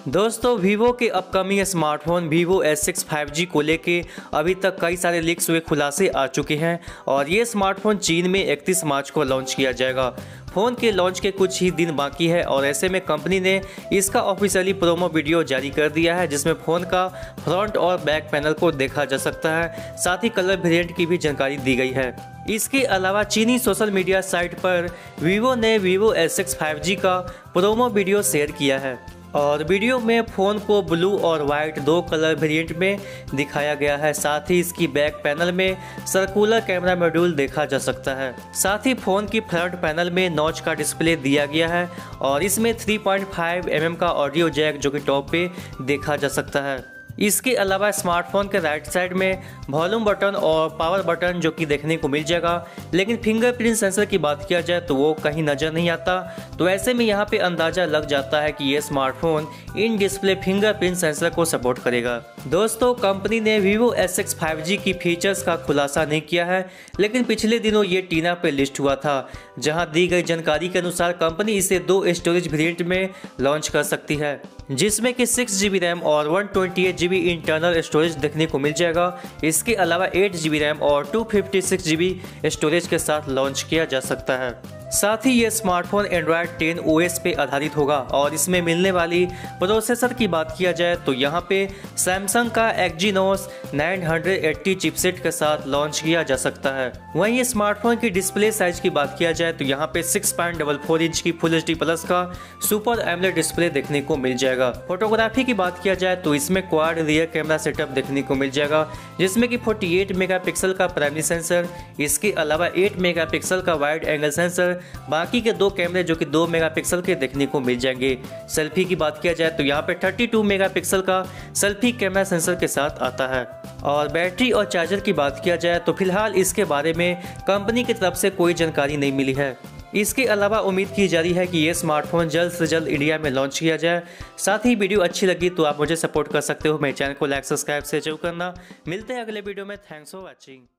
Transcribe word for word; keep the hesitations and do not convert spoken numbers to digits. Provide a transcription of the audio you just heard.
दोस्तों वीवो के upcoming smartphone Vivo S six five G को लेके अभी तक कई सारे लीक्स हुए खुलासे आ चुके हैं और ये स्मार्टफोन चीन में इकतीस मार्च को लॉन्च किया जाएगा। फ़ोन के लॉन्च के कुछ ही दिन बाकी है और ऐसे में कंपनी ने इसका ऑफिशियली प्रोमो वीडियो जारी कर दिया है, जिसमें फ़ोन का फ्रंट और बैक पैनल को देखा जा सकता है। साथ ही कलर वेरिएंट की भी जानकारी दी गई है। इसके अलावा चीनी सोशल मीडिया साइट पर वीवो ने Vivo S six five G का प्रोमो वीडियो शेयर किया है और वीडियो में फ़ोन को ब्लू और वाइट दो कलर वेरिएंट में दिखाया गया है। साथ ही इसकी बैक पैनल में सर्कुलर कैमरा मॉड्यूल देखा जा सकता है। साथ ही फ़ोन की फ्रंट पैनल में नॉच का डिस्प्ले दिया गया है और इसमें three point five M M का ऑडियो जैक जो कि टॉप पे देखा जा सकता है। इसके अलावा स्मार्टफोन के राइट साइड में वॉल्यूम बटन और पावर बटन जो कि देखने को मिल जाएगा, लेकिन फिंगरप्रिंट सेंसर की बात किया जाए तो वो कहीं नज़र नहीं आता। तो ऐसे में यहाँ पे अंदाज़ा लग जाता है कि ये smartphone in display fingerprint sensor को सपोर्ट करेगा। दोस्तों, कंपनी ने Vivo S six five G की फीचर्स का खुलासा नहीं किया है, लेकिन पिछले दिनों ये टीना पे लिस्ट हुआ था, जहाँ दी गई जानकारी के अनुसार कंपनी इसे दो स्टोरेज वेरिएंट में लॉन्च कर सकती है, जिसमें कि सिक्स जी बी रैम और one twenty eight G B internal storage देखने को मिल जाएगा। इसके अलावा एट जी बी रैम और two fifty six G B storage के साथ लॉन्च किया जा सकता है। साथ ही ये smartphone Android ten O S पे आधारित होगा और इसमें मिलने वाली प्रोसेसर की बात किया जाए तो यहाँ पे सैमसंग का एक्जीनोस नाइन एटी चिपसेट के साथ लॉन्च किया जा सकता है। वहीं ये स्मार्टफोन की डिस्प्ले साइज की बात किया जाए तो यहाँ पे six point four four inch की फुल एच डी प्लस का सुपर एमोलेड डिस्प्ले देखने को मिल जाएगा। फोटोग्राफी की बात किया जाए तो इसमें क्वाड रियर कैमरा सेटअप देखने को मिल जाएगा, जिसमें कि फोर्टी एट मेगापिक्सल का प्राइमरी सेंसर, इसके अलावा एट मेगापिक्सल का वाइड एंगल सेंसर, बाकी के दो कैमरे जो कि दो मेगापिक्सल के देखने को मिल जाएंगे। सेल्फी की बात किया जाए तो यहाँ पे थर्टी टू मेगापिक्सल का सेल्फी कैमरा सेंसर के साथ आता है। और बैटरी और चार्जर की बात किया जाए तो फिलहाल इसके बारे में कंपनी की तरफ से कोई जानकारी नहीं मिली है। इसके अलावा उम्मीद की जा रही है कि ये स्मार्टफोन जल्द से जल्द इंडिया में लॉन्च किया जाए। साथ ही वीडियो अच्छी लगी तो आप मुझे सपोर्ट कर सकते हो। मेरे चैनल को लाइक सब्सक्राइब से जरूर करना। मिलते हैं अगले वीडियो में। Thanks for watching.